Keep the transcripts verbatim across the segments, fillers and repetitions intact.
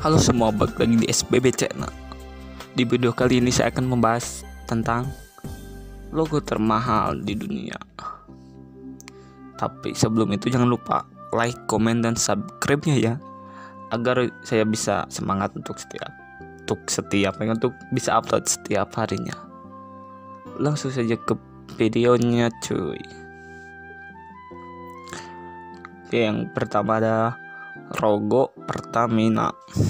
Halo semua, balik lagi di S B B Channel. Di video kali ini saya akan membahas tentang logo termahal di dunia. Tapi sebelum itu jangan lupa like, komen, dan subscribe-nya ya, agar saya bisa semangat untuk setiap untuk setiap untuk bisa upload setiap harinya. Langsung saja ke videonya cuy. Oke, yang pertama ada logo Pertamina.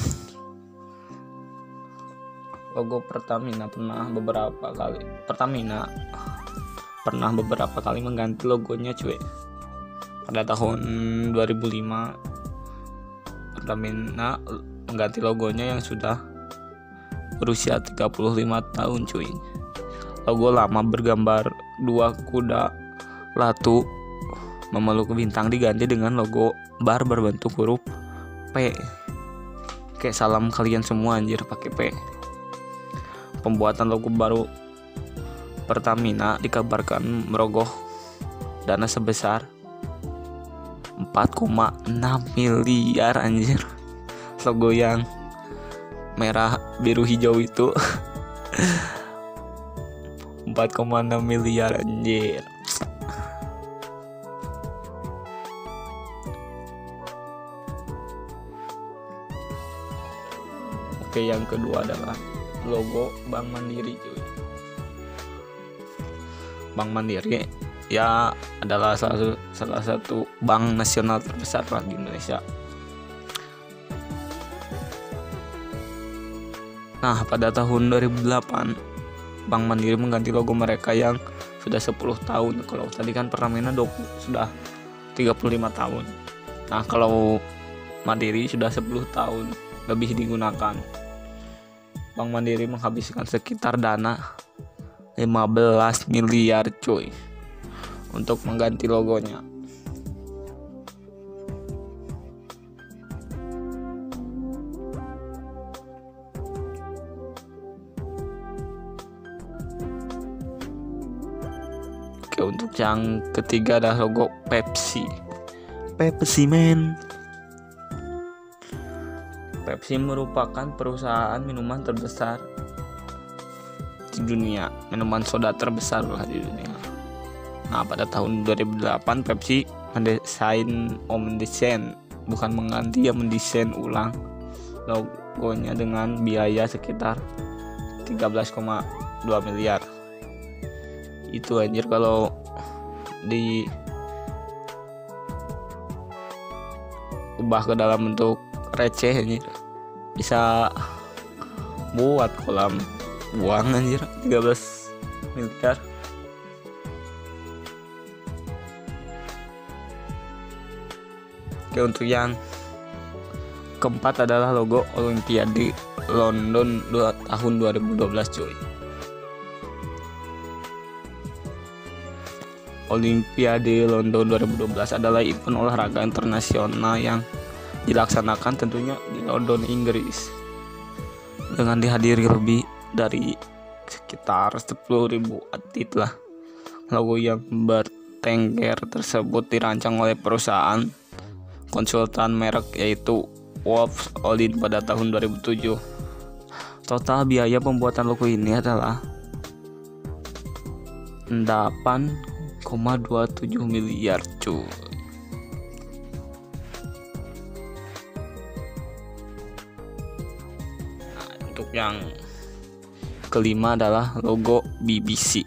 Logo Pertamina pernah beberapa kali Pertamina pernah beberapa kali mengganti logonya cuy. Pada tahun dua ribu lima Pertamina mengganti logonya yang sudah berusia tiga puluh lima tahun cuy. Logo lama bergambar dua kuda latu memeluk bintang diganti dengan logo bar berbentuk huruf P. Kayak salam kalian semua anjir pakai P. Pembuatan logo baru Pertamina dikabarkan merogoh dana sebesar empat koma enam miliar anjir. Logo yang merah biru hijau itu empat koma enam miliar anjir. Oke, yang kedua adalah logo Bank Mandiri cuy. Bank Mandiri ya adalah salah satu, salah satu bank nasional terbesar di Indonesia. Nah, pada tahun dua ribu delapan Bank Mandiri mengganti logo mereka yang sudah sepuluh tahun. Kalau tadi kan Pertamina dua puluh, sudah tiga puluh lima tahun. Nah, kalau Mandiri sudah sepuluh tahun lebih digunakan. Bank Mandiri menghabiskan sekitar dana lima belas miliar cuy untuk mengganti logonya. Oke, untuk yang ketiga ada logo Pepsi. Pepsi man. Pepsi merupakan perusahaan minuman terbesar di dunia, minuman soda terbesar lah di dunia. Nah, pada tahun dua ribu delapan Pepsi mendesain, oh mendesain, bukan mengganti ya, mendesain ulang logonya dengan biaya sekitar tiga belas koma dua miliar. Itu anjir kalau di ubah ke dalam bentuk receh anjir, bisa buat kolam buang anjir tiga belas miliar. Oke, untuk yang keempat adalah logo Olimpiade London dua, tahun dua ribu dua belas cuy. Olimpiade London dua ribu dua belas adalah event olahraga internasional yang dilaksanakan tentunya di London, Inggris, dengan dihadiri lebih dari sekitar sepuluh ribu atlet lah. Logo yang bertengger tersebut dirancang oleh perusahaan konsultan merek yaitu Wolf Olin pada tahun dua ribu tujuh. Total biaya pembuatan logo ini adalah delapan koma dua tujuh miliar cuy. Untuk yang kelima adalah logo B B C.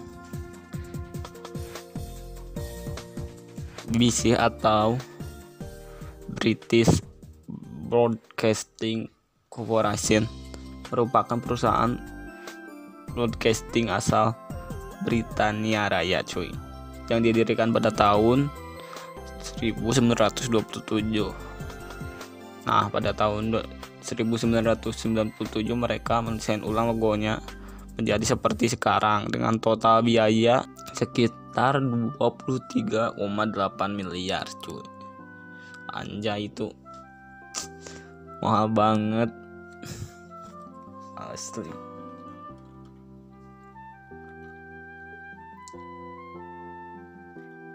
B B C atau British Broadcasting Corporation merupakan perusahaan broadcasting asal Britania Raya cuy, yang didirikan pada tahun seribu sembilan ratus dua puluh tujuh. Nah, pada tahun seribu sembilan ratus sembilan puluh tujuh mereka mendesain ulang logonya menjadi seperti sekarang dengan total biaya sekitar dua puluh tiga koma delapan miliar cuy. Anjay, itu mahal banget asli.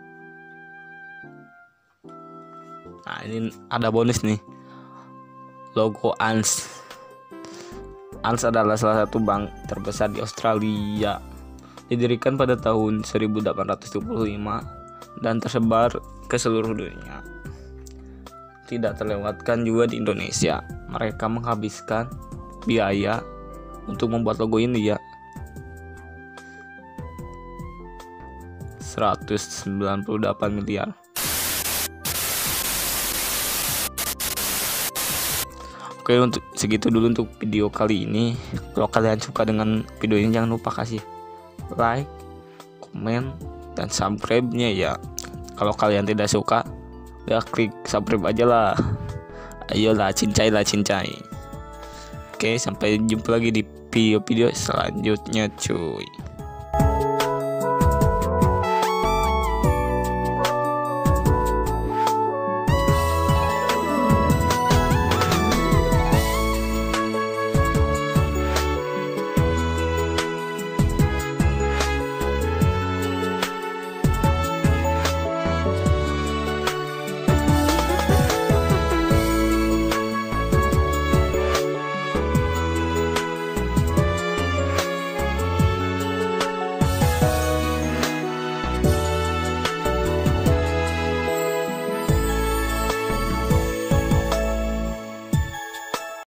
Nah, ini ada bonus nih. Logo Ants. Ants adalah salah satu bank terbesar di Australia. Didirikan pada tahun seribu delapan ratus dua puluh lima dan tersebar ke seluruh dunia. Tidak terlewatkan juga di Indonesia. Mereka menghabiskan biaya untuk membuat logo ini ya seratus sembilan puluh delapan miliar. Oke, untuk segitu dulu untuk video kali ini. Kalau kalian suka dengan video ini, jangan lupa kasih like, komen, dan subscribe-nya ya. Kalau kalian tidak suka, ya klik subscribe aja lah. Ayolah, cincai lah cincai. Oke, sampai jumpa lagi di video-video selanjutnya cuy.